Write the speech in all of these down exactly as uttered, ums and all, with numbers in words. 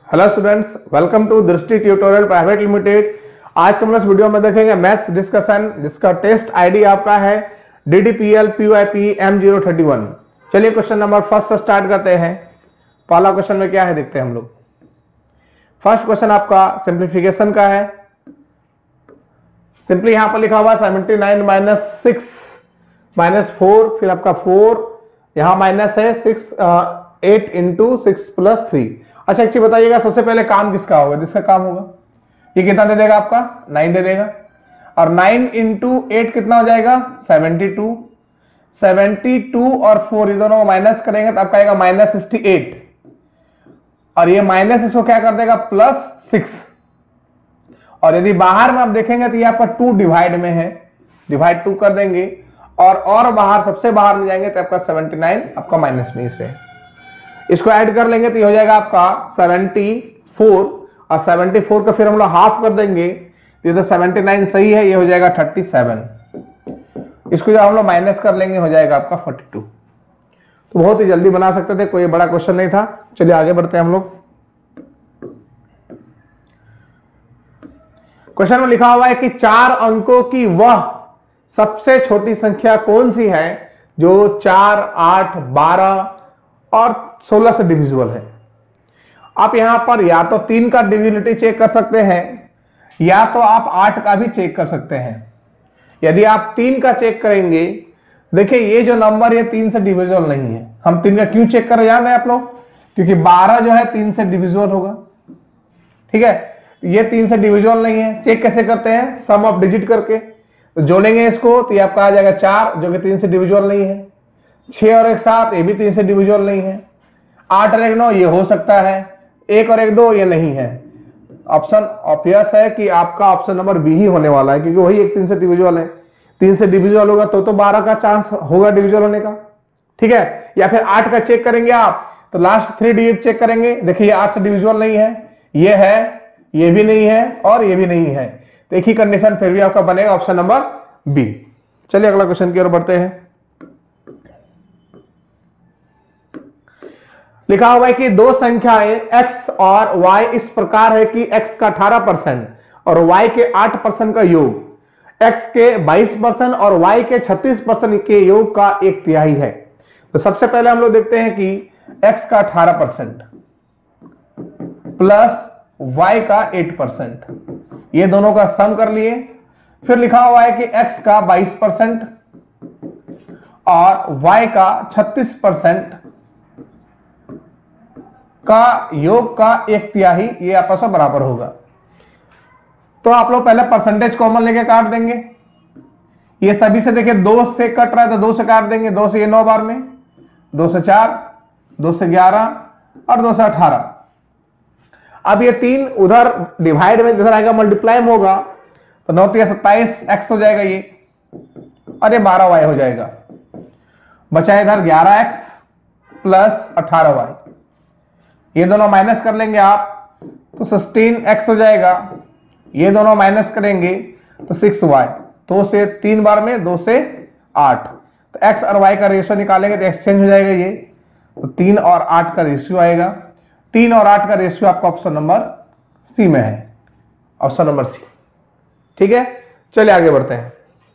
Hello students, welcome to Drishti tutorial private limited. आज के हम इस वीडियो में देखेंगे मैथ्स डिस्कशन, जिसका टेस्ट आईडी आपका है D D P L P Y P M zero thirty one. चलिए क्वेश्चन नंबर फर्स्ट से स्टार्ट करते हैं। पहला क्वेश्चन में क्या है देखते हैं हम लोग। फर्स्ट क्वेश्चन आपका सिंप्लीफिकेशन का है। सिंपली यहां पर लिखा हुआ seventy nine minus six minus four, फिर आपका फोर, यहां माइनस है six, eight into six plus three. अच्छा एक चीज बताइएगा, सबसे पहले काम किसका होगा? जिसका काम होगा ये कितना दे देगा आपका? नाइन दे देगा। और नाइन इंटू एट कितना हो जाएगा? Seventy two. सेवेंटी टू और फोर ये दोनों माइनस करेंगे तो आपका आएगा माइनस सिक्सटी एट। और ये माइनस इसको क्या कर देगा? Plus six. और यदि बाहर में आप देखेंगे तो ये आपका टू डिवाइड में है, डिवाइड टू कर देंगे और और बाहर सबसे बाहर में जाएंगे तो आपका सेवेंटी नाइन आपका माइनस में से। इसको ऐड कर लेंगे तो ये हो जाएगा आपका सेवेंटी फोर, और सेवेंटी फोर का फिर हम लोग हाफ कर देंगे तो ये तो सेवेंटी नाइन सही है, ये हो जाएगा थर्टी सेवन। इसको जब हम लोग माइनस कर लेंगे हो जाएगा आपका फोर्टी टू। तो बहुत ही जल्दी बना सकते थे, कोई बड़ा क्वेश्चन नहीं था। चलिए आगे बढ़ते हैं हम लोग। क्वेश्चन में लिखा हुआ है कि चार अंकों की वह सबसे छोटी संख्या कौन सी है जो चार, आठ, बारह और सोलह से डिविजिबल है। आप यहां पर या तो तीन का डिविजिबिलिटी चेक कर सकते हैं या तो आप आठ का भी चेक कर सकते हैं। यदि आप तीन का चेक करेंगे, देखिए ये जो नंबर ये तीन से डिविजिबल नहीं है। हम तीन का क्यों चेक कर रहे हैं जान रहे हैं आप लोग? क्योंकि बारह जो है तीन से डिविजिबल होगा, ठीक है। ये तीन से डिविजिबल नहीं है। चेक कैसे करते हैं? सम ऑफ डिजिट करके। तो जोड़ेंगे इसको तो ये आपका आ जाएगा चार, जो कि तीन से डिविजिबल नहीं है। छह और एक सात, ये भी तीन से डिविजिबल नहीं है। आठ और एक नौ, ये हो सकता है। एक और एक दो, ये नहीं है। ऑप्शन ऑब्वियस है कि आपका ऑप्शन नंबर बी ही होने वाला है, क्योंकि वही एक तीन से डिविजिबल है। तीन से डिविजिबल होगा तो तो बारह का चांस होगा डिविजिबल होने का, ठीक है। या फिर आठ का चेक करेंगे आप तो लास्ट थ्री डिजिट चेक करेंगे। देखिए आठ से डिविजिबल नहीं है, ये है, ये भी नहीं है और ये भी नहीं है। तो एक ही कंडीशन फिर भी आपका बनेगा ऑप्शन नंबर बी। चलिए अगला क्वेश्चन की ओर बढ़ते हैं। लिखा हुआ है कि दो संख्याएं x और y इस प्रकार है कि x का अठारह परसेंट और y के आठ परसेंट का योग x के बाईस परसेंट और y के छत्तीस परसेंट के योग का एक तिहाई है। तो सबसे पहले हम लोग देखते हैं कि x का अठारह परसेंट प्लस y का आठ परसेंट, ये दोनों का सम कर लिए। फिर लिखा हुआ है कि x का बाईस परसेंट और y का छत्तीस परसेंट का योग का एक तिहाई, ये आपस में बराबर होगा। तो आप लोग पहले परसेंटेज कॉमन लेके काट देंगे। ये सभी से देखिए दो से कट रहा है तो दो से काट देंगे। दो से ये नौ बार में, दो से चार, दो से ग्यारह और दो से अठारह। अब ये तीन उधर डिवाइड में इधर आएगा, मल्टीप्लाई में होगा तो नौ तीन सत्ताईस एक्स हो जाएगा ये, और ये बारह वाई हो जाएगा। बचा इधर ग्यारह एक्स प्लस अठारह वाई। ये दोनों माइनस कर लेंगे आप तो सोलह एक्स हो जाएगा। ये दोनों माइनस करेंगे तो सिक्स वाई। दो से तीन बार में, दो से आठ, तो एक्स और वाई का रेशियो निकालेंगे तो एक्सचेंज हो जाएगा ये। तो तीन और आठ का रेशियो आएगा। तीन और आठ का रेशियो आपका ऑप्शन नंबर सी में है, ऑप्शन नंबर सी, ठीक है। चलिए आगे बढ़ते हैं।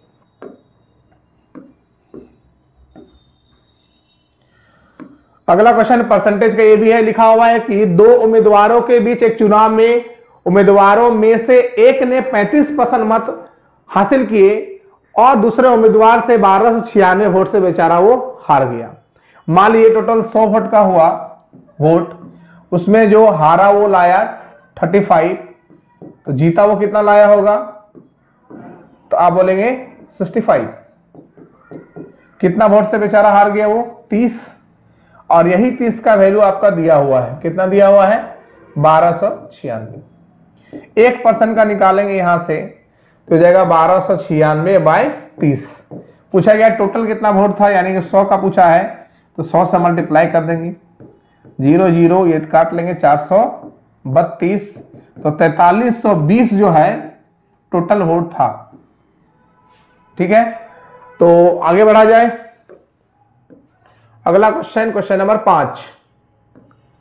अगला क्वेश्चन परसेंटेज का ये भी है। लिखा हुआ है कि दो उम्मीदवारों के बीच एक चुनाव में उम्मीदवारों में से एक ने पैंतीस परसेंट मत हासिल किए और दूसरे उम्मीदवार से बारह सौ छियानवे वोट से बेचारा वो हार गया। मान लीजिए टोटल सौ वोट का हुआ वोट, उसमें जो हारा वो लाया पैंतीस, तो जीता वो कितना लाया होगा? तो आप बोलेंगे पैंसठ। कितना वोट से बेचारा हार गया वो? तीस। और यही तीस का वैल्यू आपका दिया हुआ है। कितना दिया हुआ है? बारह सौ छियानवे। एक परसेंट का निकालेंगे यहां से तो हो जाएगा बारह सौ छियानवे बाय तीस। पूछा गया टोटल कितना वोट था, यानी कि सौ का पूछा है तो सौ से मल्टीप्लाई कर देंगे। जीरो जीरो ये काट लेंगे, चार सौ बत्तीस, तो तैतालीस सौ बीस जो है टोटल वोट था, ठीक है। तो आगे बढ़ा जाए। अगला क्वेश्चन, क्वेश्चन नंबर पांच।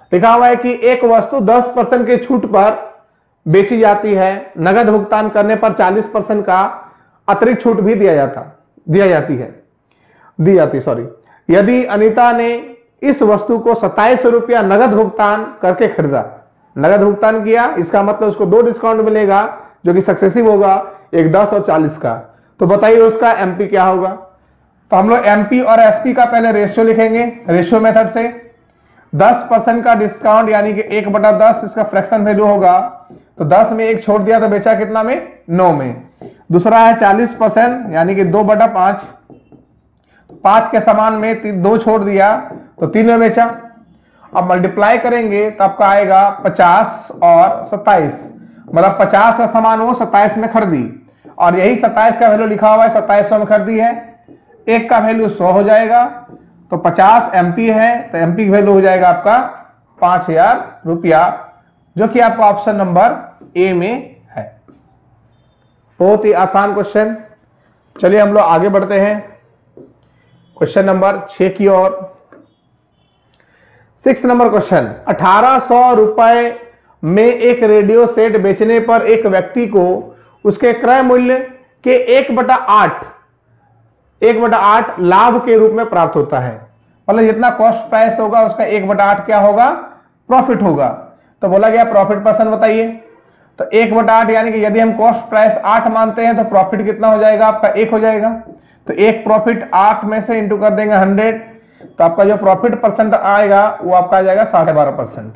लिखा हुआ है कि एक वस्तु दस परसेंट के छूट पर बेची जाती है, नगद भुगतान करने पर चालीस परसेंट का अतिरिक्त छूट भी दिया जाता दिया जाती है दी जाती सॉरी यदि अनीता ने इस वस्तु को सत्ताईस रुपया नगद भुगतान करके खरीदा, नगद भुगतान किया, इसका मतलब उसको दो डिस्काउंट मिलेगा जो कि सक्सेसिव होगा, एक दस और चालीस का। तो बताइए उसका एमपी क्या होगा। तो हम लोग एमपी और एसपी का पहले रेशियो लिखेंगे रेशियो मेथड से। दस परसेंट का डिस्काउंट यानी कि एक बटा दस इसका फ्रैक्शन वैल्यू होगा, तो दस में एक छोड़ दिया तो बेचा कितना में, नौ में। दूसरा है चालीस परसेंट यानी कि दो बटा पांच, पांच के समान में दो छोड़ दिया तो तीन में बेचा। अब मल्टीप्लाई करेंगे तो आपका आएगा पचास और सत्ताईस, मतलब पचास का समान वो सत्ताईस में खरीदी, और यही सत्ताईस का वैल्यू लिखा हुआ है, सत्ताईस सौ में खरीदी है। एक का वैल्यू सौ हो जाएगा, तो पचास एमपी है तो एमपी की वैल्यू हो जाएगा आपका पांच हजार रुपया, जो कि आपका ऑप्शन नंबर ए में है। बहुत ही आसान क्वेश्चन। चलिए हम लोग आगे बढ़ते हैं क्वेश्चन नंबर छह की ओर। सिक्स नंबर क्वेश्चन, अठारह सौ रुपए में एक रेडियो सेट बेचने पर एक व्यक्ति को उसके क्रय मूल्य के एक बटा आठ एक बटा आठ लाभ के रूप में प्राप्त होता है। मतलब जितना कॉस्ट प्राइस होगा उसका एक बटा आठ क्या होगा, प्रॉफिट होगा। तो बोला गया प्रॉफिट परसेंट बताइए। तो एक बटा आठ यानी कि यदि हम कॉस्ट प्राइस आठ मानते हैं तो प्रॉफिट कितना हो जाएगा आपका, एक हो जाएगा। तो एक प्रॉफिट आठ में से इंटू कर देंगे हंड्रेड, तो आपका जो प्रॉफिट परसेंट आएगा वो आपका आ जाएगा साढ़े बारह परसेंट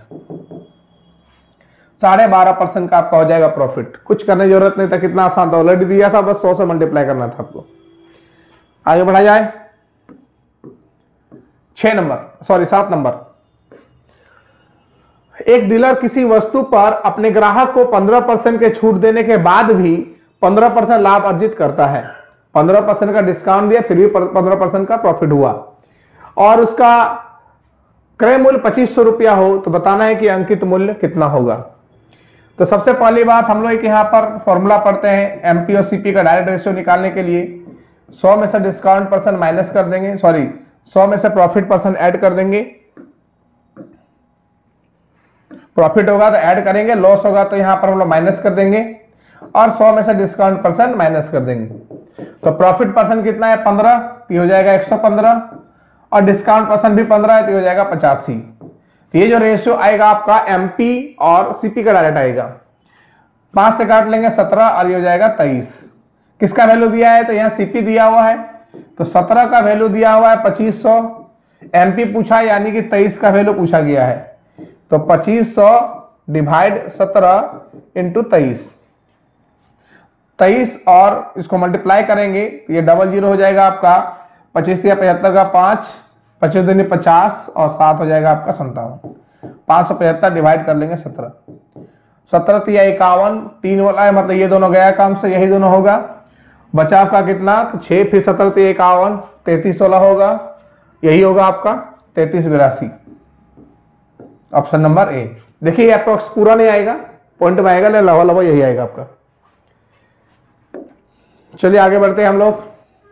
साढ़े बारह परसेंट का आपका हो जाएगा प्रॉफिट। कुछ करने की जरूरत नहीं था, कितना आसान था, ऑलरेडी दिया था, बस सौ से मल्टीप्लाई करना था आपको। आगे बढ़ा जाए छह नंबर सॉरी सात नंबर। एक डीलर किसी वस्तु पर अपने ग्राहक को पंद्रह परसेंट के छूट देने के बाद भी पंद्रह परसेंट लाभ अर्जित करता है। पंद्रह परसेंट का डिस्काउंट दिया फिर भी पंद्रह परसेंट का प्रॉफिट हुआ, और उसका क्रय मूल्य पच्चीस सौ रुपया हो, तो बताना है कि अंकित मूल्य कितना होगा। तो सबसे पहली बात हम लोग यहां पर फॉर्मूला पढ़ते हैं एमपी और सीपी का डायरेक्ट रेशियो निकालने के लिए। सौ में से डिस्काउंट परसेंट माइनस कर देंगे, सॉरी सौ में से प्रॉफिट परसेंट ऐड कर देंगे। प्रॉफिट होगा तो ऐड करेंगे, लॉस होगा तो यहां पर हम लोग माइनस कर देंगे, और सौ में से डिस्काउंट परसेंट माइनस कर देंगे। तो प्रॉफिट परसेंट कितना है, पंद्रह, तो हो जाएगा एक सौ पंद्रह, और डिस्काउंट परसेंट भी पंद्रह है तो हो जाएगा पचासी। तो ये जो रेशियो आएगा आपका एमपी और सीपी का डायरेक्ट आएगा। पांच से काट लेंगे सत्रह, और ये हो जाएगा तेईस। किसका वैल्यू दिया है, तो यहाँ सीपी दिया हुआ है, तो सत्रह का वैल्यू दिया हुआ है पच्चीस सौ, एमपी पूछा यानी कि तेईस का वैल्यू पूछा गया है। तो पच्चीस सौ डिवाइड सत्रह इंटू तेईस, तेईस और इसको मल्टीप्लाई करेंगे तो ये डबल जीरो हो जाएगा आपका। पच्चीस या पचहत्तर का पांच, पच्चीस दिन पचास, और सात हो जाएगा आपका संतावन। पांच सौ पचहत्तर डिवाइड कर लेंगे सत्रह, सत्रह तिया इक्यावन, तीन वाला है मतलब ये दोनों गया काम से, यही दोनों होगा। बचा आपका कितना, तो छह फिर सत्रह तिया इक्यावन, तैतीस वाला होगा, यही होगा आपका तैतीस बिरासी, ऑप्शन नंबर ए। देखिए अप्रोक्स पूरा नहीं आएगा, पॉइंट में आएगा, लेकिन लवा लवा यही आएगा आपका। चलिए आगे बढ़ते हैं हम लोग।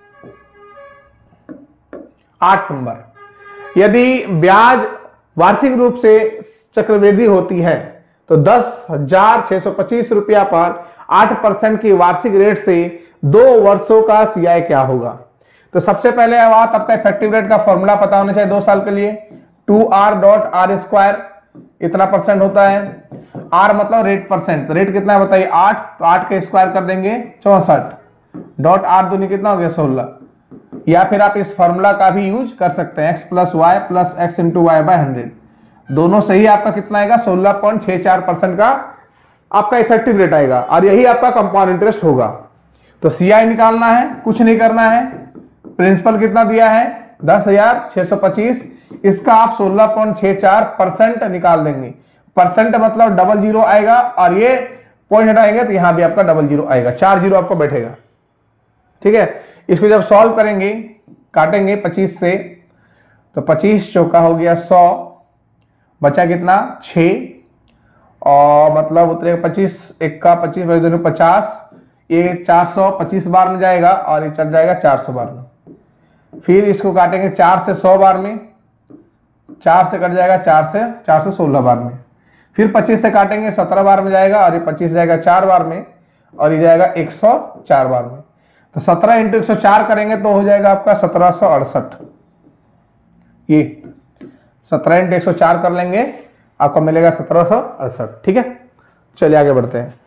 आठ नंबर, यदि ब्याज वार्षिक रूप से चक्रवृद्धि होती है तो दस हजार छह सौ पच्चीस रुपया पर आठ परसेंट की वार्षिक रेट से दो वर्षों का सीआई क्या होगा। तो सबसे पहले बात आपका इफेक्टिव रेट का फॉर्मूला पता होना चाहिए दो साल के लिए। Two R dot R square इतना परसेंट होता है, आर मतलब रेट परसेंट, रेट कितना है बताइए आठ, तो आठ के स्क्वायर कर देंगे चौसठ, डॉट आर दूनी कितना हो गया सोलह। या फिर आप इस फॉर्मूला का भी यूज कर सकते हैं, X plus Y plus X into Y by hundred, दोनों सही आपका कितना आएगा सोलह पॉइंट छह चार परसेंट का आपका इफेक्टिव रेट आएगा, और यही आपका कंपाउंड इंटरेस्ट होगा। तो सीआई निकालना है, कुछ नहीं करना है, प्रिंसिपल कितना दिया है दस हजार छह सौ पच्चीस, इसका आप सोलह पॉइंट छह चार परसेंट निकाल देंगे। परसेंट मतलब डबल जीरो आएगा, और ये पॉइंट हटाएंगे तो यहां भी आपका डबल जीरो आएगा, चार जीरो आपको बैठेगा। ठीक है, इसको जब सॉल्व करेंगे काटेंगे पच्चीस से, तो पच्चीस चौका हो गया सौ, बचा कितना छः, और मतलब उतरेगा पच्चीस एक का पच्चीस दोनों पचास, ये चार सौ पच्चीस बार में जाएगा, और ये चल जाएगा चार सौ बार में। फिर इसको काटेंगे चार से सौ बार में, चार से कट जाएगा, चार से चार से सोलह बार में, फिर पच्चीस से काटेंगे सत्रह बार में जाएगा, और ये पच्चीस जाएगा चार बार में, और ये जाएगा एक सौ चार बार में। तो सत्रह इंटू एक सौ चार करेंगे तो हो जाएगा आपका सत्रह सौ अड़सठ। ये सत्रह इंटू एक सौ चार कर लेंगे, आपको मिलेगा सत्रह सौ अड़सठ। ठीक है, चलिए आगे बढ़ते हैं।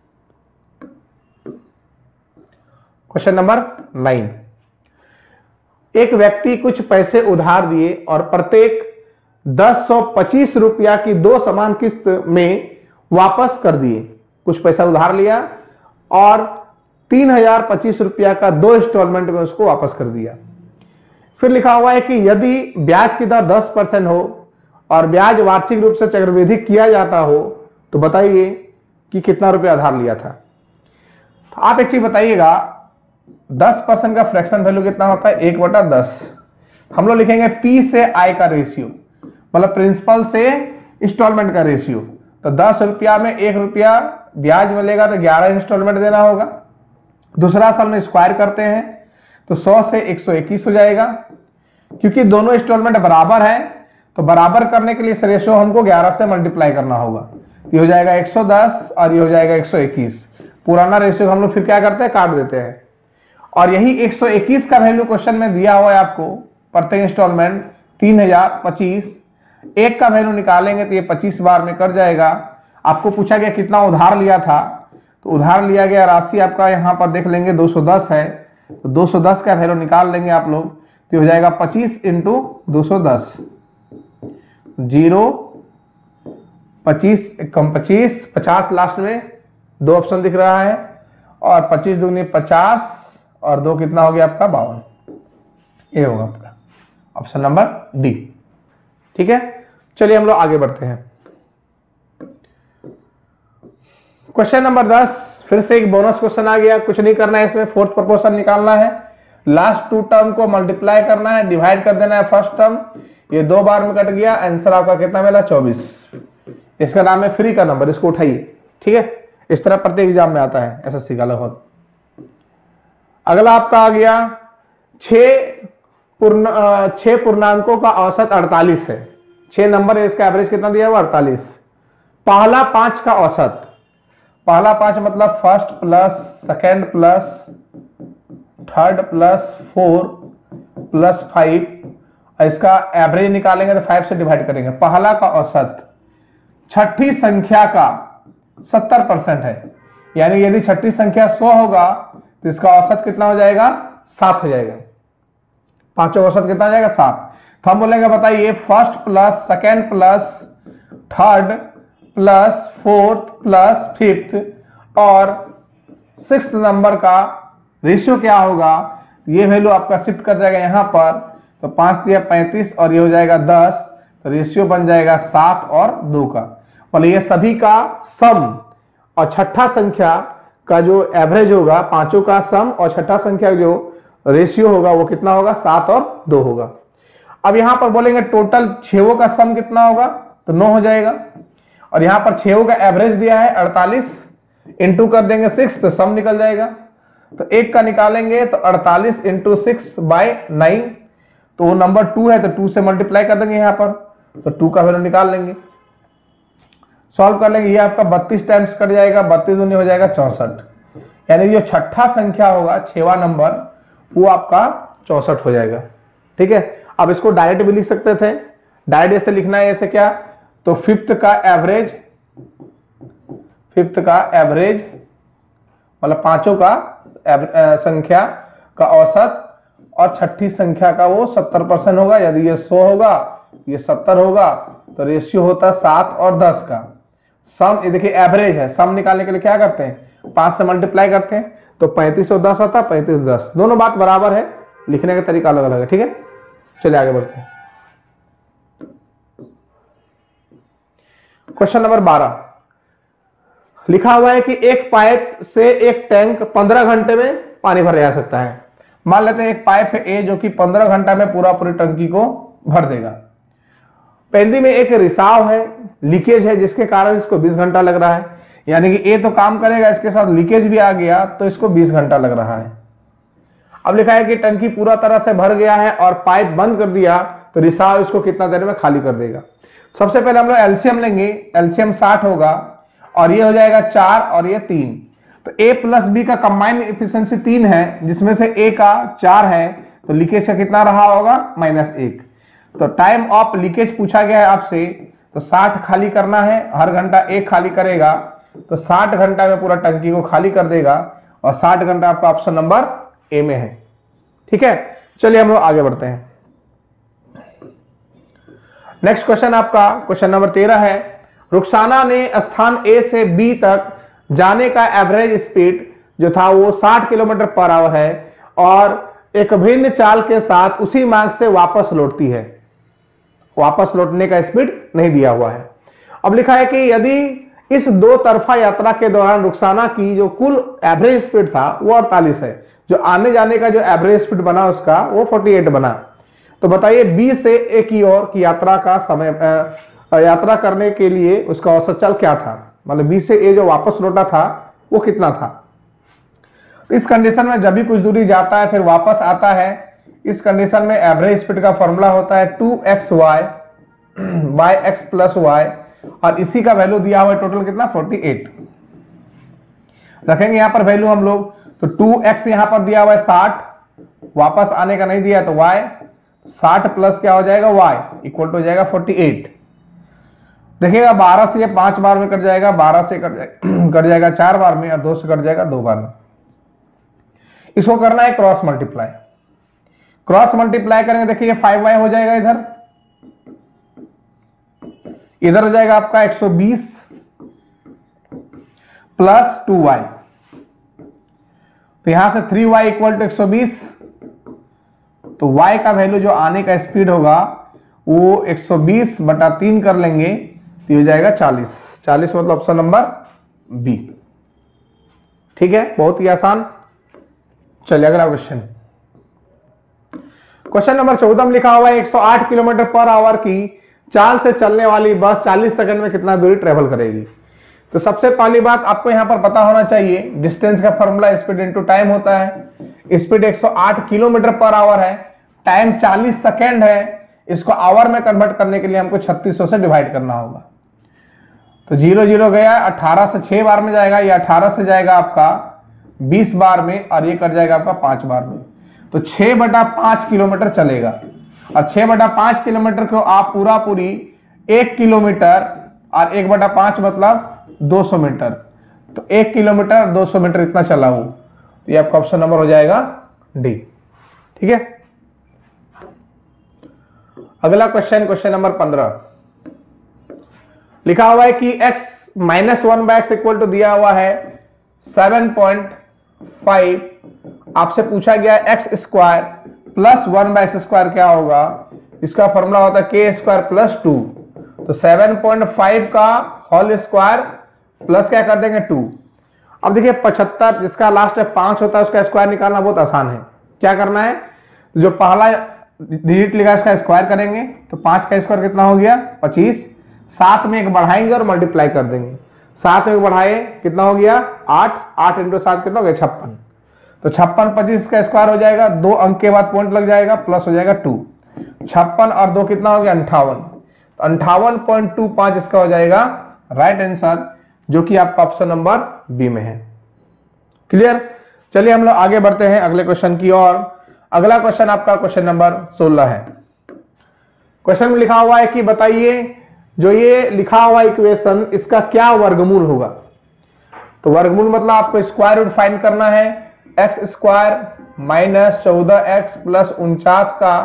Question number nine. एक व्यक्ति कुछ पैसे उधार दिए और प्रत्येक दस सौ पच्चीस रुपया की दो समान किस्त में वापस कर दिए। कुछ पैसा उधार लिया और तीन हजार पच्चीस रुपया का दो इंस्टॉलमेंट में उसको वापस कर दिया। फिर लिखा हुआ है कि यदि ब्याज की दर दस परसेंट हो और ब्याज वार्षिक रूप से चक्रवृद्धि किया जाता हो तो बताइए कि कितना रुपया उधार लिया था। तो आप एक चीज बताइएगा, दस परसेंट का फ्रैक्शन वैल्यू कितना होता है, एक बटा दस। हम लोग लिखेंगे पी से आई का रेशियो, मतलब प्रिंसिपल से इंस्टॉलमेंट का रेशियो। तो दस रुपया में एक रुपया ब्याज मिलेगा तो ग्यारह इंस्टॉलमेंट देना होगा। दूसरा साल में स्क्वायर करते हैं तो सौ से एक सौ इक्कीस हो जाएगा। क्योंकि दोनों इंस्टॉलमेंट बराबर है तो बराबर करने के लिए इस रेशियो हमको ग्यारह से मल्टीप्लाई करना होगा। ये हो जाएगा एक सौ दस और ये हो जाएगा एक सौ इक्कीस। पुराना रेशियो हम लोग फिर क्या करते हैं, काट देते हैं। और यही एक सौ इक्कीस का वैल्यू क्वेश्चन में दिया हुआ है आपको, प्रत्येक इंस्टॉलमेंट तीन हजार पच्चीस। एक का वैल्यू निकालेंगे तो ये पच्चीस बार में कट जाएगा। आपको पूछा गया कितना उधार लिया था, तो उधार लिया गया राशि आपका यहाँ पर देख लेंगे दो सौ दस है, तो दो सौ दस का वैल्यू निकाल लेंगे आप लोग, तो हो जाएगा पच्चीस इंटू दो सौ दस, जीरो पच्चीस कम पच्चीस, पचास लास्ट में दो ऑप्शन दिख रहा है, और पच्चीस दूनी पचास और दो कितना हो गया आपका बावन। ये होगा आपका ऑप्शन नंबर डी। ठीक है, चलिए हम लोग आगे बढ़ते हैं। क्वेश्चन नंबर दस, फिर से एक बोनस क्वेश्चन आ गया। कुछ नहीं करना है इसमें, फोर्थ प्रोपोर्शन निकालना है, लास्ट टू टर्म को मल्टीप्लाई करना है, डिवाइड कर देना है फर्स्ट टर्म। ये दो बार में कट गया, आंसर आपका कितना मिला, चौबीस। इसका नाम है फ्री का नंबर, इसको उठाइए। ठीक है, इस तरह प्रत्येक एग्जाम में आता है एसएससी का लगभग। अगला आपका आ गया छह पूर्ण छह पूर्णांकों का औसत अड़तालीस है। छह नंबर है, इसका एवरेज कितना दिया हुआ, अड़तालीस। पहला पांच का औसत, पहला पांच मतलब first plus second plus third plus four plus five, इसका एवरेज निकालेंगे तो फाइव से डिवाइड करेंगे। पहला का औसत छठी संख्या का सत्तर परसेंट है, यानी यदि छठी संख्या सौ होगा तो इसका औसत कितना हो जाएगा, सात हो जाएगा। पांचों का औसत कितना हो जाएगा, सात। तो हम बोलेंगे बताइए first plus second plus third plus fourth plus fifth और सिक्स्थ नंबर का रेशियो क्या होगा। ये वैल्यू आपका शिफ्ट कर जाएगा यहां पर, तो पांच दिया पैंतीस और ये हो जाएगा दस, तो रेशियो बन जाएगा सात और दो का। बोले ये सभी का सम और छठा संख्या का जो एवरेज होगा, पांचों का सम और छठा संख्या जो रेशियो होगा वो कितना होगा, सात और दो होगा। अब यहां पर बोलेंगे टोटल छेवों का सम कितना होगा, तो नौ हो जाएगा। और यहां पर छेवों का एवरेज दिया है अड़तालीस, इंटू कर देंगे सिक्स तो सम निकल जाएगा। तो एक का निकालेंगे तो अड़तालीस इंटू सिक्स बाय नाइन, तो वो नंबर टू है तो टू से मल्टीप्लाई कर देंगे यहां पर, तो टू का वैल्यू निकाल लेंगे। सॉल्व कर लेंगे, ये आपका बत्तीस टाइम्स कट जाएगा, बत्तीस दूनी हो जाएगा चौसठ, यानी जो छठा संख्या होगा छेवा नंबर वो आपका चौसठ हो जाएगा। ठीक है, अब इसको डायरेक्ट भी लिख सकते थे, डायरेक्ट ऐसे लिखना है, ऐसे क्या, तो फिफ्थ का एवरेज, फिफ्थ का एवरेज मतलब पांचों का संख्या का औसत और छठी संख्या का वो सत्तर परसेंट होगा। यदि ये सौ होगा ये सत्तर होगा, तो रेशियो होता है सात और दस का। सम ये देखिए एवरेज है, सम निकालने के लिए क्या करते हैं, पांच से मल्टीप्लाई करते हैं, तो पैंतीस और दस होता है, पैंतीस दस, दोनों बात बराबर है, लिखने का तरीका अलग अलग है। ठीक है, चलिए आगे बढ़ते हैं। क्वेश्चन नंबर बारह, लिखा हुआ है कि एक पाइप से एक टैंक पंद्रह घंटे में पानी भरा जा सकता है। मान लेते हैं एक पाइप है ए जो कि पंद्रह घंटा में पूरा पूरी टंकी को भर देगा। पेंदी में एक रिसाव है, लीकेज है, जिसके कारण इसको बीस घंटा लग रहा है। यानी कि ए तो काम करेगा, इसके साथ लीकेज भी आ गया तो इसको बीस घंटा लग रहा है। अब लिखा है कि टंकी पूरा तरह से भर गया है और पाइप बंद कर दिया तो रिसाव इसको कितना देर में खाली कर देगा। सबसे पहले हम लोग एलसीएम लेंगे, एलसीएम साठ होगा और ये हो जाएगा चार और ये तीन। तो ए प्लस बी का कंबाइंड एफिशिएंसी तीन है, जिसमें से ए का चार है, तो लीकेज का कितना रहा होगा माइनस एक। तो टाइम ऑफ लीकेज पूछा गया है आपसे, तो साठ खाली करना है, हर घंटा एक खाली करेगा, तो साठ घंटा में पूरा टंकी को खाली कर देगा और साठ घंटा आपका ऑप्शन नंबर ए में है। ठीक है, चलिए हम लोग आगे बढ़ते हैं। नेक्स्ट क्वेश्चन आपका क्वेश्चन नंबर तेरह है, रुखसाना ने स्थान ए से बी तक जाने का एवरेज स्पीड जो था वो साठ किलोमीटर पर आवर है और एक भिन्न चाल के साथ उसी मार्ग से वापस लौटती है। वापस लौटने का स्पीड नहीं दिया हुआ है। अब लिखा है कि यदि इस दो तरफा यात्रा के दौरान रुखसाना की जो कुल एवरेज स्पीड था वो अड़तालीस है, जो आने जाने का जो एवरेज स्पीड बना उसका वो अड़तालीस बना, तो बताइए बी से ए की ओर की यात्रा का समय आ, यात्रा करने के लिए उसका औसत चाल क्या था, मतलब बी से ए जो वापस लौटा था वो कितना था। इस कंडीशन में जब भी कुछ दूरी जाता है फिर वापस आता है, इस कंडीशन में एवरेज स्पीड का फॉर्मूला होता है two X Y by X plus Y और इसी का वैल्यू दिया हुआ है टोटल कितना अड़तालीस। रखेंगे यहां पर वैल्यू हम लोग, तो टू एक्स यहां पर दिया हुआ है साठ, वापस आने का नहीं दिया तो y, साठ प्लस क्या हो जाएगा y इक्वल टू हो जाएगा अड़तालीस। देखिएगा बारह से ये पांच बार में कट जाएगा, बारह से कट जाएगा कट जाएगा चार बार में और दो से कट जाएगा दो बार में। इसको करना है क्रॉस मल्टीप्लाई, क्रॉस मल्टीप्लाई करेंगे, देखिए फाइव वाई हो जाएगा, इधर इधर हो जाएगा आपका एक सौ बीस प्लस टू वाई, तो यहां से थ्री वाई इक्वल टू एक सौ बीस, तो y का वैल्यू जो आने का स्पीड होगा वो एक सौ बीस बटा तीन कर लेंगे तो हो जाएगा चालीस। चालीस मतलब ऑप्शन नंबर बी। ठीक है, बहुत ही आसान। चलिए अगला क्वेश्चन, क्वेश्चन नंबर चौदह में लिखा हुआ है एक सौ आठ किलोमीटर पर आवर की चाल से चलने वाली बस चालीस सेकंड में कितना दूरी ट्रेवल करेगी। तो सबसे पहली बात आपको यहां पर पता होना चाहिए, डिस्टेंस का फॉर्मूला स्पीड इनटू टाइम होता है। स्पीड एक सौ आठ किलोमीटर पर आवर है, टाइम चालीस सेकंड है, इसको आवर में कन्वर्ट करने के लिए हमको छत्तीस सौ से डिवाइड करना होगा। तो जीरो जीरो गया, अठारह से छह बार में जाएगा, या अठारह से जाएगा आपका बीस बार में और ये कट जाएगा आपका पांच बार में, तो छह बटा पांच किलोमीटर चलेगा। और छह बटा पांच किलोमीटर को आप पूरा पूरी एक किलोमीटर और एक बटा पांच मतलब दो सौ मीटर, तो एक किलोमीटर दो सौ मीटर इतना चला वो, तो ये आपका ऑप्शन नंबर हो जाएगा डी। ठीक है, अगला क्वेश्चन क्वेश्चन नंबर पंद्रह लिखा हुआ है कि x minus one by X equal to दिया हुआ है सेवन पॉइंट फाइव, आपसे पूछा गया X square plus one by X square क्या होगा, इसका फॉर्मूला होता है के स्क्वायर प्लस टू, तो सेवन पॉइंट फाइव का होल स्क्वायर प्लस क्या कर देंगे टू। अब देखिए पचहत्तर जिसका लास्ट में पांच होता है उसका स्क्वायर निकालना बहुत आसान है। क्या करना है, जो पहला डिजिट लिखा है इसका स्क्वायर करेंगे, तो पांच का स्क्वायर कितना हो गया पच्चीस, सात में एक बढ़ाएंगे और मल्टीप्लाई कर देंगे, सात में बढ़ाए कितना हो गया आठ, आठ इंटू सात कितना हो गया छप्पन, तो छप्पन पच्चीस का स्क्वायर हो जाएगा, दो अंक के बाद पॉइंट लग जाएगा, प्लस हो जाएगा टू, छप्पन और दो कितना हो गया अंठावन, तो अंठावन पॉइंट टू पांच इसका हो जाएगा राइट आंसर, जो कि आपका ऑप्शन नंबर बी में है। क्लियर, चलिए हम लोग आगे बढ़ते हैं अगले क्वेश्चन की ओर। अगला क्वेश्चन आपका क्वेश्चन नंबर सोलह है। क्वेश्चन में लिखा हुआ है कि बताइए जो ये लिखा हुआ इक्वेशन इसका क्या वर्गमूल होगा। तो वर्गमूल मतलब आपको स्क्वायर रूट फाइंड करना है, एक्स स्क्वायर माइनस चौदह एक्स प्लस उनचास का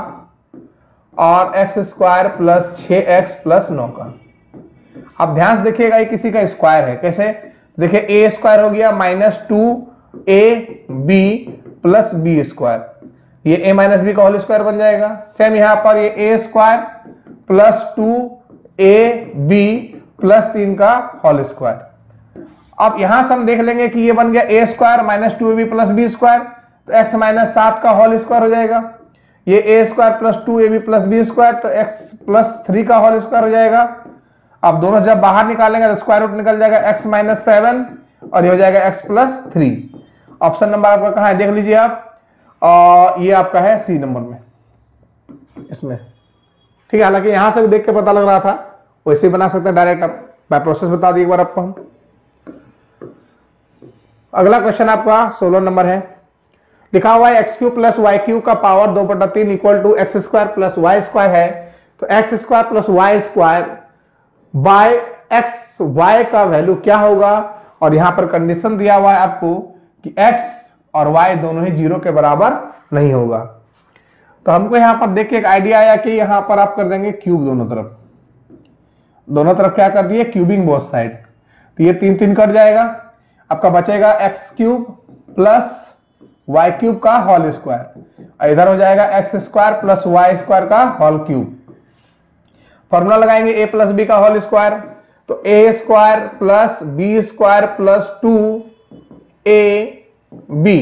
और एक्स स्क्वायर प्लस छह एक्स प्लस नौ का। अब ध्यान से देखिएगा ये किसी का स्क्वायर है, कैसे, देखिए ए स्क्वायर हो गया minus two A B plus B square, ये ए माइनस बी का होल स्क्वायर बन जाएगा। सेम यहां पर ये A square plus two A B plus तीन का होल स्क्वायर। अब यहां से हम देख लेंगे कि ये बन गया A square minus two A B plus B square, तो एक्स माइनस सात का होल स्क्वायर हो जाएगा। ये A square plus two A B plus B square, तो एक्स प्लस थ्री का होल स्क्वायर हो जाएगा। अब दोनों जब बाहर निकालेंगे तो स्क्वायर रूट निकल जाएगा एक्स माइनस सेवन और ये हो जाएगा X plus three. Option number आपका कहां है देख लीजिए आप, और ये आपका है सी नंबर में, इसमें ठीक है, हालांकि यहां से भी देख के पता लग रहा था, वैसे ही बना सकते हैं डायरेक्ट। आप बाय प्रोसेस बता दी एक बार आपको हम। अगला क्वेश्चन आपका सोलह नंबर है, लिखा हुआ है X cube plus Y cube का पावर दो बटा तीन equal to X square plus Y square है। तो X square plus Y square by X Y का वैल्यू क्या होगा, और यहां पर कंडीशन दिया हुआ है आपको कि x और y दोनों ही जीरो के बराबर नहीं होगा। तो हमको यहां पर देख के एक आइडिया आया कि यहां पर आप कर देंगे क्यूब दोनों तरफ, दोनों तरफ क्या कर दिए, क्यूबिंग बोथ साइड। तो ये तीन तीन कट जाएगा, आपका बचेगा X cube plus Y cube का होल स्क्वायर, इधर हो जाएगा X square plus Y square का होल क्यूब। फॉर्मूला लगाएंगे ए प्लस बी का होल स्क्वायर, तो A square plus B square plus two A B.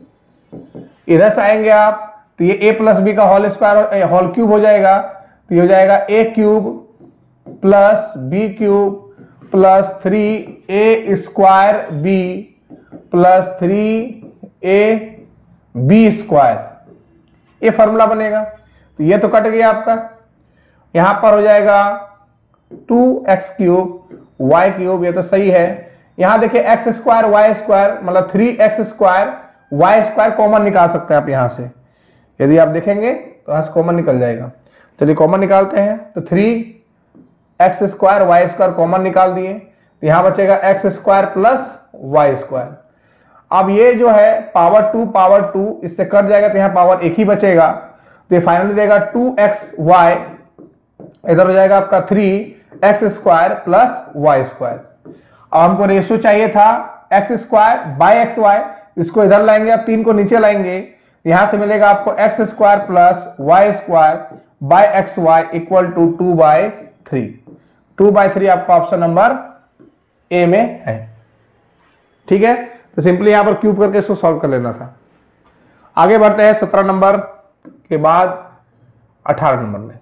इधर से आएंगे आप तो ये ए प्लस बी का होल स्क्वायर होल क्यूब हो जाएगा, तो ये हो जाएगा A cube plus B cube plus three A square B plus three A B square, ये फॉर्मूला बनेगा। तो ये तो कट गया आपका, यहां पर हो जाएगा two X cube Y cube, ये तो सही है। यहां देखिए एक्स स्क्वायर वाई स्क्वायर मतलब three X square Y square common निकाल सकते हैं आप यहां से, यदि आप देखेंगे तो यहां से कॉमन निकल जाएगा। चलिए कॉमन निकालते हैं, तो three X square Y square common निकाल दिए, तो यहां बचेगा X square plus Y square. अब ये जो है पावर टू पावर टू इससे कट जाएगा, तो यहां पावर एक ही बचेगा, तो ये फाइनली देगा टू एक्स वाई, इधर हो जाएगा आपका three X square plus Y square. अब हमको रेशियो चाहिए था X square by X Y, इसको इधर लाएंगे, आप तीन को नीचे लाएंगे, यहां से मिलेगा आपको X square plus Y square by X Y equal to two by three. Two by three आपका ऑप्शन नंबर ए में है। ठीक है, तो सिंपली यहां पर क्यूब करके इसको सॉल्व कर लेना था। आगे बढ़ते हैं सत्रह नंबर के बाद अठारह नंबर में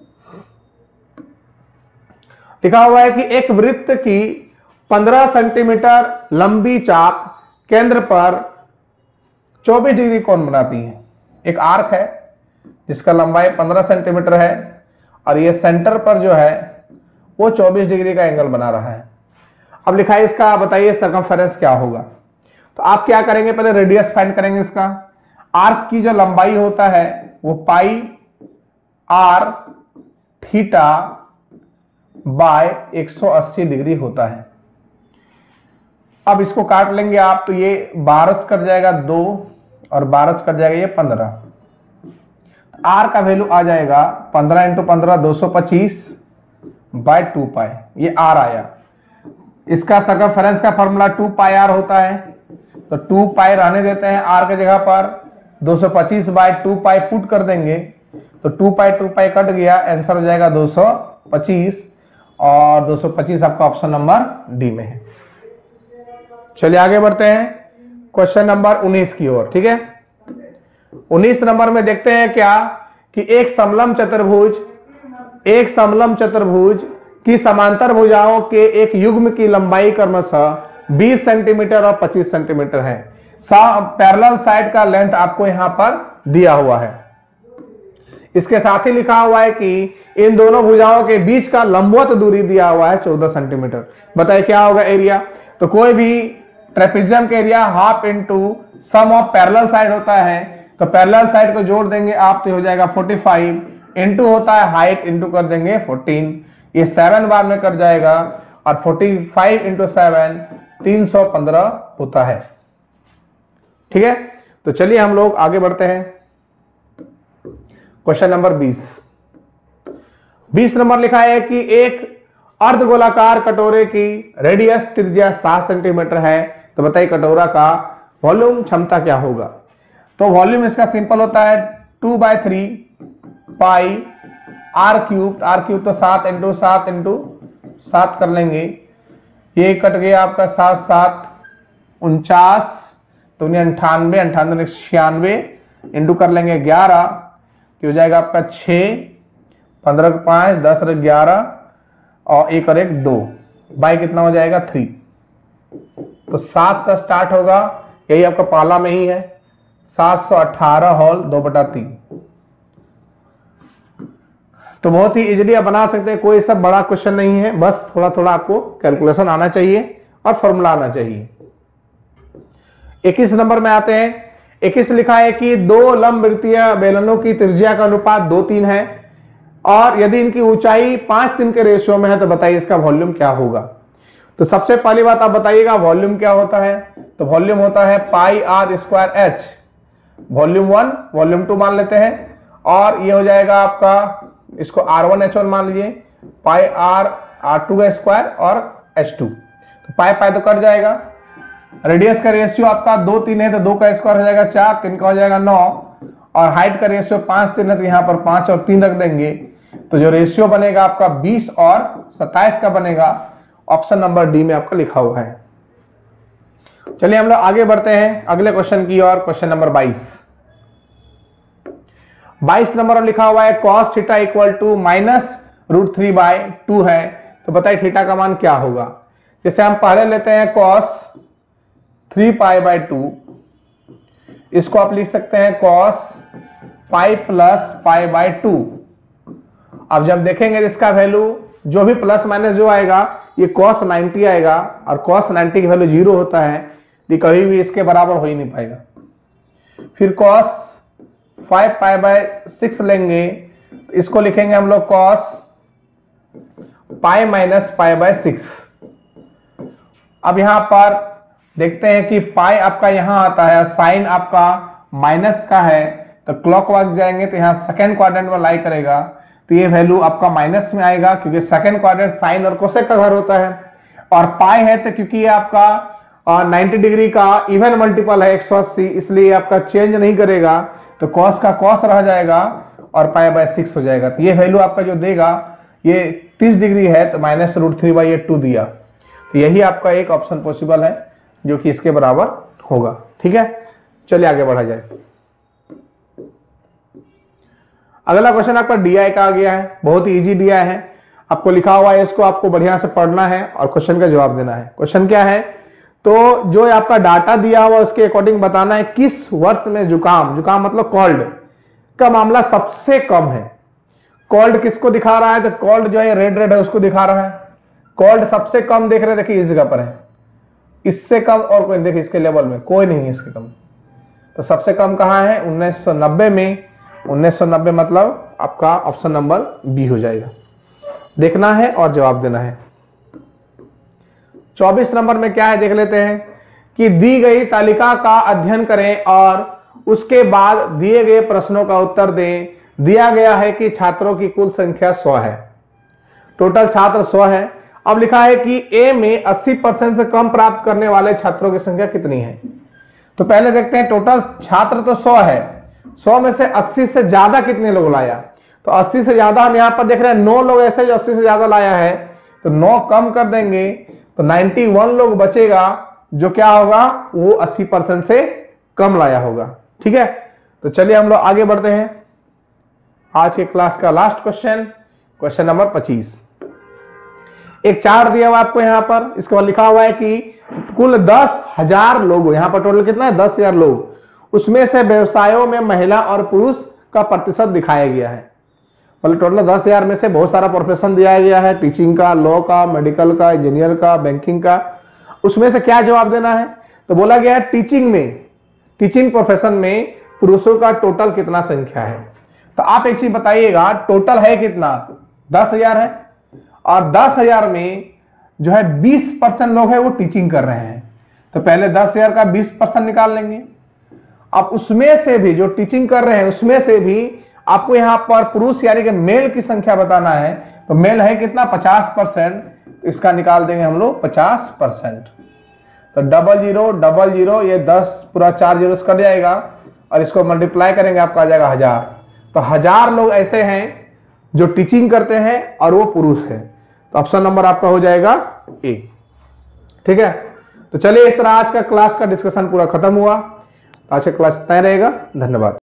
लिखा हुआ है कि एक वृत्त की पंद्रह सेंटीमीटर लंबी चाप केंद्र पर चौबीस डिग्री कोण बनाती है। एक आर्क है जिसका लंबाई पंद्रह सेंटीमीटर है और ये सेंटर पर जो है वो चौबीस डिग्री का एंगल बना रहा है। अब लिखा है इसका बताइए सर्कमफेरेंस क्या होगा। तो आप क्या करेंगे, पहले रेडियस फाइंड करेंगे इसका। आर्क की जो लंबाई होता है वो पाई आर थीटा बाय एक सौ अस्सी डिग्री होता है। अब इसको काट लेंगे आप, तो ये बारह कट जाएगा दो और बारह कट जाएगा ये पंद्रह। आर का वैल्यू आ जाएगा पंद्रह इंटू पंद्रह दो सौ पच्चीस बाय टू पाई, ये आर आया। इसका सर्कमफेरेंस का फॉर्मूला टू पाई आर होता है, तो टू पाई रहने देते हैं आर के जगह पर, दो सौ पच्चीस बाय टू पाई पुट कर देंगे, तो two pi two pi cut गया, आंसर हो जाएगा दो सौ पच्चीस, और दो सौ पच्चीस आपका ऑप्शन नंबर डी में है। चलिए आगे बढ़ते हैं क्वेश्चन नंबर उन्नीस की ओर। ठीक है, उन्नीस नंबर में देखते हैं क्या कि एक समलंब चतुर्भुज एक समलंब चतुर्भुज की समांतर भुजाओं के एक युग्म की लंबाई क्रमशः बीस सेंटीमीटर और पच्चीस सेंटीमीटर है। पैरेलल साइड का लेंथ आपको यहां पर दिया हुआ है। इसके साथ ही लिखा हुआ है कि इन दोनों भुजाओं के बीच का लंबवत दूरी दिया हुआ है चौदह सेंटीमीटर। बताइए क्या होगा एरिया। तो कोई भी ट्रेपेजियम का area half into sum of parallel side होता है, तो पैरेलल साइड को जोड़ देंगे आप तो हो जाएगा पैंतालीस, इंटू होता है हाइट, इंटू कर देंगे चौदह, ये सेवन बार में कट जाएगा, और पैंतालीस इंटू सेवन तीन सौ पंद्रह होता है। ठीक है, तो चलिए हम लोग आगे बढ़ते हैं क्वेश्चन नंबर बीस। बीस नंबर लिखा है कि एक अर्धगोलाकार कटोरे की रेडियस त्रिज्या सात सेंटीमीटर है। तो बताइए कटोरा का वॉल्यूम क्षमता क्या होगा। तो वॉल्यूम इसका सिंपल होता है two by three pi R cube, R cube तो सात इंटू सात इंटू सात कर लेंगे, ये कट गया आपका सात सात उनचास, तो अंठानवे अंठानवे छियानवे इंटू कर लेंगे ग्यारह, तो हो जाएगा आपका छः, पंद्रह पाँच दस और ग्यारह और एक और एक दो, बाई कितना हो जाएगा थ्री। तो सात से स्टार्ट होगा, यही आपका पाला में ही है, सात सौ अठारह होल दो बटा तीन। तो बहुत ही इजीली आप बना सकते हैं, कोई सब बड़ा क्वेश्चन नहीं है, बस थोड़ा थोड़ा आपको कैलकुलेशन आना चाहिए और फॉर्मूला आना चाहिए। इक्कीस नंबर में आते हैं। इक्कीस लिखा है कि दो लंबवृत्तीय बेलनों की त्रिज्या का अनुपात दो तीन है और यदि इनकी ऊंचाई पांच तीन के रेशियो में है तो बताइए इसका वॉल्यूम क्या होगा। तो सबसे पहली बात आप बताइएगा वॉल्यूम क्या होता है। तो वॉल्यूम होता है pi R square H, volume one volume two मान लेते हैं, और ये हो जाएगा आपका, इसको आर वन एच वन मान लीजिए, पाई आर आर टू का स्क्वायर और एच टू। तो पाई पाई तो कट जाएगा, रेडियस का रेशियो आपका दो तीन है तो दो का स्क्वायर हो जाएगा चार, तीन का हो जाएगा नौ, और हाइट का रेशियो पांच तीन है तो यहाँ पर पांच और तीन रख देंगे, तो जो रेशियो बनेगा आपका बीस और सत्ताईस का बनेगा। ऑप्शन नंबर डी में आपका लिखा हुआ है। चलिए हम लोग आगे बढ़ते हैं अगले क्वेश्चन की ओर। क्वेश्चन नंबर बाईस। बाईस नंबर में लिखा हुआ है cos theta equal to minus root three by two है, तो बताइए थीटा का मान क्या होगा। जैसे हम पहले लेते हैं cos three pi by two, इसको आप लिख सकते हैं cos pi plus pi by two. अब जब देखेंगे इसका वैल्यू जो भी प्लस माइनस जो आएगा ये cos नाइंटी आएगा, और cos नाइंटी की वैल्यू जीरो होता है, ये कभी भी इसके बराबर हो ही नहीं पाएगा। फिर cos five pi by six लेंगे, इसको लिखेंगे हम लोग cos pi minus pi by six. अब यहां पर देखते हैं कि पाई आपका यहां आता है, साइन आपका माइनस का है, तो क्लॉकवाइज जाएंगे तो यहां सेकेंड क्वाड्रेंट में लाई करेगा, तो ये वैल्यू आपका माइनस में आएगा क्योंकि सेकेंड क्वाड्रेंट साइन और कोसेक का घर होता है। और पाई है तो क्योंकि ये आपका नाइंटी डिग्री का इवन मल्टीपल है एक सौ अस्सी, इसलिए आपका चेंज नहीं करेगा, तो कॉस का कॉस रह जाएगा और पाई बाय सिक्स हो जाएगा। तो ये वैल्यू आपका जो देगा ये तीस डिग्री है तो minus root three by two दिया, तो यही आपका एक ऑप्शन पॉसिबल है जो कि इसके बराबर होगा। ठीक है, चलिए आगे बढ़ा जाए। अगला क्वेश्चन आपका डीआई का आ गया है, बहुत ही इजी डीआई है, आपको लिखा हुआ है, इसको आपको बढ़िया से पढ़ना है और क्वेश्चन का जवाब देना है। क्वेश्चन क्या है, तो जो आपका डाटा दिया हुआ उसके अकॉर्डिंग बताना है किस वर्ष में जुकाम, जुकाम मतलब कोल्ड का मामला सबसे कम है। कोल्ड किसको दिखा रहा है, तो कोल्ड जो है रेड रेड है उसको दिखा रहा है। कोल्ड सबसे कम देख रहे हैं, देखिए इस जगह पर है, इससे कम और कोई देखिए इसके लेवल में कोई नहीं है इसके कम। तो सबसे कम कहां है, उन्नीस सौ नब्बे में। उन्नीस सौ नब्बे मतलब आपका ऑप्शन नंबर बी हो जाएगा। देखना है और जवाब देना है। चौबीस नंबर में क्या है देख लेते हैं कि दी गई तालिका का अध्ययन करें और उसके बाद दिए गए प्रश्नों का उत्तर दें। दिया गया है कि छात्रों की कुल संख्या सौ है, टोटल छात्र सौ है। अब लिखा है कि ए में अस्सी परसेंट से कम प्राप्त करने वाले छात्रों की संख्या कितनी है। तो पहले देखते हैं, टोटल छात्र तो सौ है, सौ में से अस्सी से ज्यादा कितने लोग लाया। तो अस्सी से ज्यादा हम यहां पर देख रहे हैं नौ लोग ऐसे जो अस्सी से ज्यादा लाया है, तो नौ कम कर देंगे तो इक्यानवे लोग बचेगा जो क्या होगा वो अस्सी परसेंट से कम लाया होगा। ठीक है, तो चलिए हम लोग आगे बढ़ते हैं। आज के क्लास का लास्ट क्वेश्चन, क्वेश्चन नंबर पच्चीस। एक चार्ट दिया हुआ आपको यहां पर, इसके बाद लिखा हुआ है कि कुल दस हजार लोग, यहां पर टोटल कितना है दस हजार लोग, उसमें से व्यवसायों में महिला और पुरुष का प्रतिशत दिखाया गया है। मतलब टोटल दस हजार में से बहुत सारा प्रोफेशन दिया गया है, टीचिंग का, लॉ का, मेडिकल का, इंजीनियर का, बैंकिंग का, उसमें से क्या जवाब देना है। तो बोला गया है टीचिंग में, टीचिंग प्रोफेशन में पुरुषों का टोटल कितना संख्या है। तो आप एक चीज बताइएगा, टोटल है कितना, दस हजार है, और दस हजार में जो है बीस परसेंट लोग हैं वो टीचिंग कर रहे हैं। तो पहले दस हजार का बीस परसेंट निकाल लेंगे। अब उसमें से भी जो टीचिंग कर रहे हैं उसमें से भी आपको यहां पर पुरुष यानी कि मेल की संख्या बताना है। तो मेल है कितना, पचास परसेंट, इसका निकाल देंगे हम लोग पचास परसेंट। तो डबल जीरो डबल जीरो ये दस पूरा चार जीरो कट जाएगा और इसको मल्टीप्लाई करेंगे आपका आ जाएगा हजार। तो हजार लोग ऐसे हैं जो टीचिंग करते हैं और वो पुरुष है। तो ऑप्शन नंबर आपका हो जाएगा ए। ठीक है, तो चलिए इस तरह आज का क्लास का डिस्कशन पूरा खत्म हुआ। आज का क्लास तय रहेगा। धन्यवाद।